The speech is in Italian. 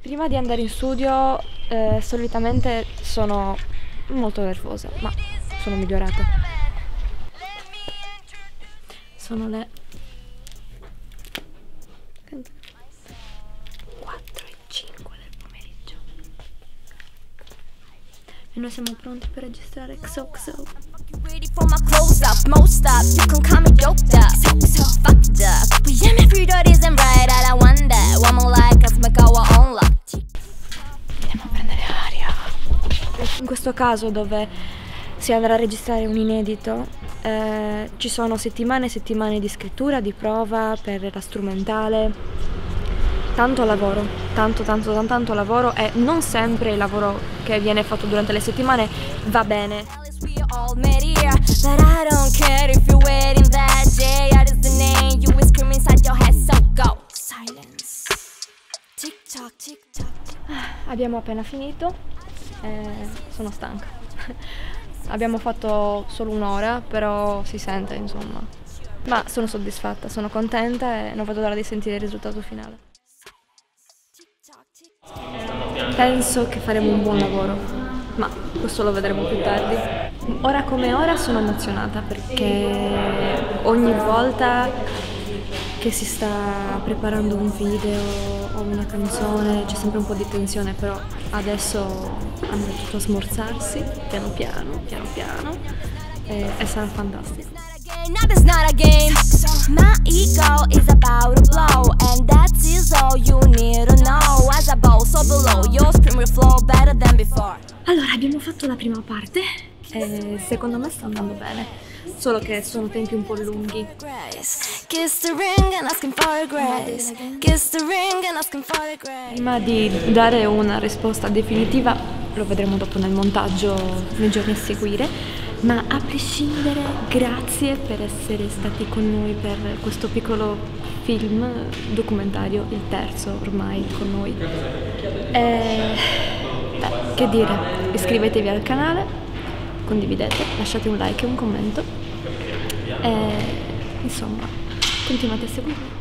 Prima di andare in studio solitamente sono molto nervosa, ma sono migliorata. Sono le 4:05 del pomeriggio e noi siamo pronti per registrare XOXO. Ready for my close up, most up, you can call me doped up, so fucked up. But yeah, my fruit isn't right, I wonder, one more like us make our own luck. Andiamo a prendere aria. In questo caso dove si andrà a registrare un inedito, ci sono settimane e settimane di scrittura, di prova per la strumentale, tanto lavoro, tanto lavoro, e non sempre il lavoro che viene fatto durante le settimane va bene. We all met here, but I don't care if you're wearing that JR is the name, you will scream inside your head, so go. Silence. Tick tock, tick tock. Abbiamo appena finito e sono stanca. Abbiamo fatto solo un'ora, però si sente, insomma. Ma sono soddisfatta, sono contenta e non vedo l'ora di sentire il risultato finale. Penso che faremo un buon lavoro, ma questo lo vedremo più tardi. Ora come ora sono emozionata perché ogni volta che si sta preparando un video o una canzone c'è sempre un po' di tensione, però adesso andrà tutto a smorzarsi piano piano e sarà fantastico. Now that's not a game. My ego is about to blow, and that is all you need to know. As I bow so below, your scream will flow better than before. Allora, abbiamo fatto la prima parte e secondo me sta andando bene, solo che sono tempi un po' lunghi. Kiss the ring and asking for a grace. Kiss the ring and asking for a grace. Prima di dare una risposta definitiva, lo vedremo dopo nel montaggio nei giorni a seguire, ma a prescindere, grazie per essere stati con noi per questo piccolo film documentario, il terzo ormai con noi. Che dire, iscrivetevi al canale, condividete, lasciate un like e un commento e insomma continuate a seguirmi.